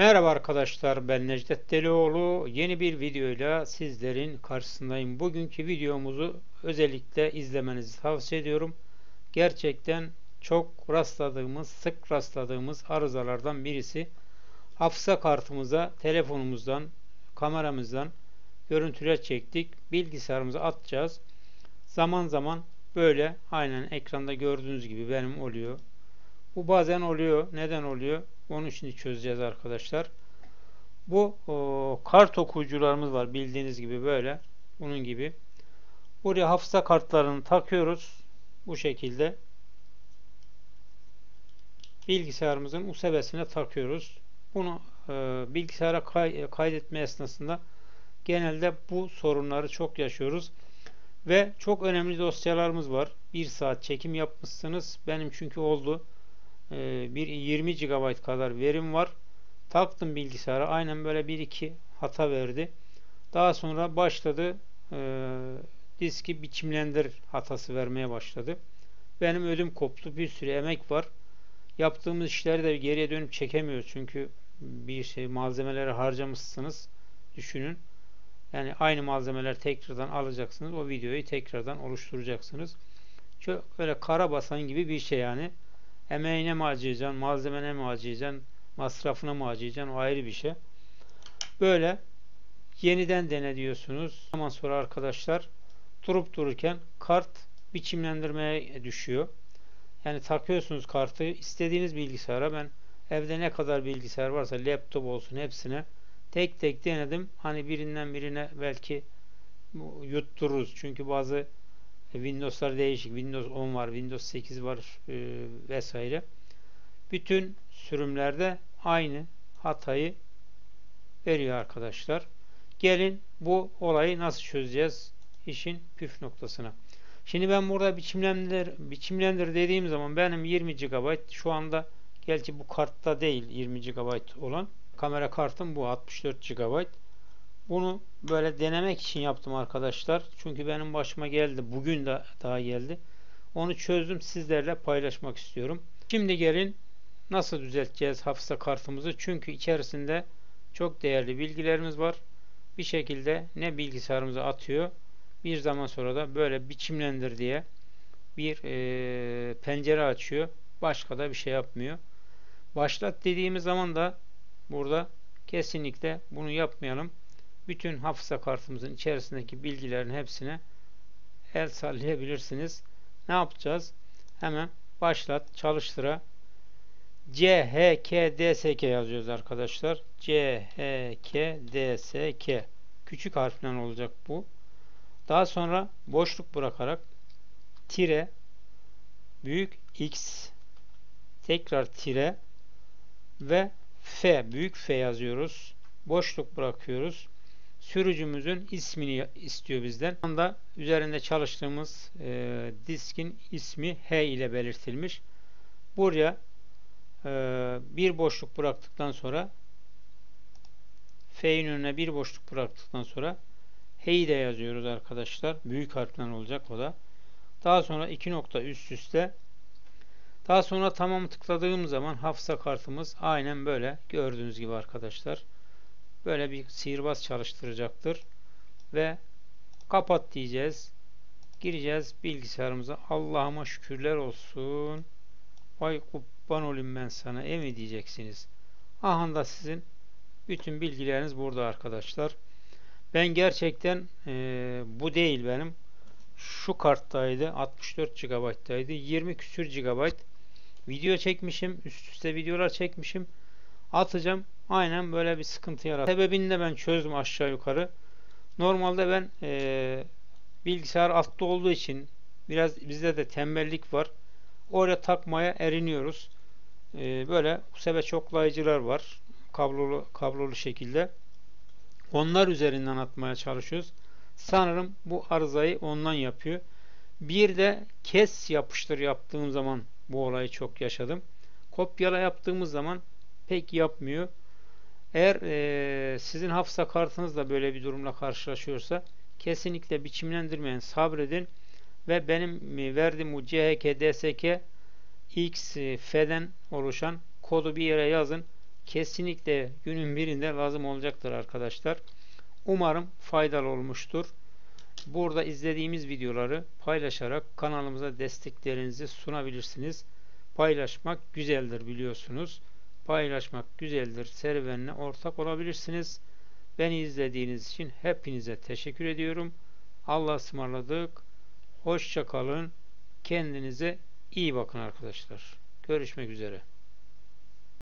Merhaba arkadaşlar, ben Necdet Delioğlu. Yeni bir videoyla sizlerin karşısındayım. Bugünkü videomuzu özellikle izlemenizi tavsiye ediyorum. Gerçekten çok sık rastladığımız arızalardan birisi. Hafıza kartımıza telefonumuzdan, kameramızdan görüntüler çektik. Bilgisayarımıza atacağız. Zaman zaman böyle aynen ekranda gördüğünüz gibi benim oluyor. Bu bazen oluyor. Neden oluyor? Onun için çözeceğiz arkadaşlar. Bu kart okuyucularımız var bildiğiniz gibi böyle. Bunun gibi. Buraya hafıza kartlarını takıyoruz. Bu şekilde bilgisayarımızın USB'sine takıyoruz. Bunu bilgisayara kaydetme esnasında genelde bu sorunları çok yaşıyoruz. Ve çok önemli dosyalarımız var. 1 saat çekim yapmışsınız. Benim çünkü oldu. Bir 20 GB kadar verim var. Taktım bilgisayara. Aynen böyle bir iki hata verdi. Daha sonra başladı diski biçimlendir hatası vermeye başladı. Benim ödüm koptu. Bir sürü emek var. Yaptığımız işleri de geriye dönüp çekemiyoruz. Çünkü bir şey malzemeleri harcamışsınız. Düşünün. Yani aynı malzemeler tekrardan alacaksınız. O videoyu tekrardan oluşturacaksınız. Çok böyle kara basan gibi bir şey yani. Emeğine mi harcayacaksın, malzemene mi harcayacaksın, masrafına mı harcayacaksın, o ayrı bir şey. Böyle yeniden dene diyorsunuz. Ondan sonra arkadaşlar durup dururken kart biçimlendirmeye düşüyor. Yani takıyorsunuz kartı istediğiniz bilgisayara. Ben evde ne kadar bilgisayar varsa laptop olsun hepsine tek tek denedim. Hani birinden birine belki yuttururuz. Çünkü bazı Windows'lar değişik. Windows 10 var, Windows 8 var vesaire. Bütün sürümlerde aynı hatayı veriyor arkadaşlar. Gelin bu olayı nasıl çözeceğiz? İşin püf noktasına. Şimdi ben burada biçimlendir dediğim zaman benim 20 GB şu anda, gerçi bu kartta değil 20 GB olan, kamera kartım bu 64 GB. Bunu böyle denemek için yaptım arkadaşlar. Çünkü benim başıma geldi. Bugün de daha geldi. Onu çözdüm. Sizlerle paylaşmak istiyorum. Şimdi gelin nasıl düzelteceğiz hafıza kartımızı? Çünkü içerisinde çok değerli bilgilerimiz var. Bir şekilde ne bilgisayarımıza atıyor. Bir zaman sonra da böyle biçimlendir diye bir pencere açıyor. Başka da bir şey yapmıyor. Başlat dediğimiz zaman da burada kesinlikle bunu yapmayalım. Bütün hafıza kartımızın içerisindeki bilgilerin hepsine el sallayabilirsiniz. Ne yapacağız? Hemen başlat, çalıştıra. CHKDSK yazıyoruz arkadaşlar. CHKDSK. Küçük harfle olacak bu. Daha sonra boşluk bırakarak tire büyük X tekrar tire ve F büyük F yazıyoruz. Boşluk bırakıyoruz. Sürücümüzün ismini istiyor bizden. Şu anda üzerinde çalıştığımız diskin ismi H ile belirtilmiş. Buraya bir boşluk bıraktıktan sonra F'nin önüne bir boşluk bıraktıktan sonra H'yi de yazıyoruz arkadaşlar. Büyük harfler olacak o da. Daha sonra iki nokta üst üste. Daha sonra tamam tıkladığım zaman hafıza kartımız aynen böyle gördüğünüz gibi arkadaşlar. Böyle bir sihirbaz çalıştıracaktır. Ve kapat diyeceğiz. Gireceğiz bilgisayarımıza. Allah'ıma şükürler olsun. Vay kurban olayım ben sana. Mi diyeceksiniz. Aha da sizin bütün bilgileriniz burada arkadaşlar. Ben gerçekten bu değil benim. Şu karttaydı. 64 GB'daydı. 20 küsür GB. Video çekmişim. Üst üste videolar çekmişim. Atacağım. Aynen böyle bir sıkıntı yarattı. Sebebini de ben çözdüm aşağı yukarı. Normalde ben bilgisayar altta olduğu için biraz bizde de tembellik var. Oraya takmaya eriniyoruz. Böyle USB çoklayıcılar var. Kablolu şekilde. Onlar üzerinden atmaya çalışıyoruz. Sanırım bu arızayı ondan yapıyor. Bir de kes yapıştır yaptığım zaman bu olayı çok yaşadım. Kopyala yaptığımız zaman pek yapmıyor. Eğer sizin hafıza kartınız da böyle bir durumla karşılaşıyorsa kesinlikle biçimlendirmeyin, sabredin ve benim verdiğim bu CHKDSK X F'den oluşan kodu bir yere yazın. kesinlikle günün birinde lazım olacaktır arkadaşlar. Umarım faydalı olmuştur. Burada izlediğimiz videoları paylaşarak kanalımıza desteklerinizi sunabilirsiniz. Paylaşmak güzeldir biliyorsunuz. Paylaşmak güzeldir. Serüvenine ortak olabilirsiniz. Beni izlediğiniz için hepinize teşekkür ediyorum. Allah'a ısmarladık. Hoşça kalın. Kendinize iyi bakın arkadaşlar. Görüşmek üzere.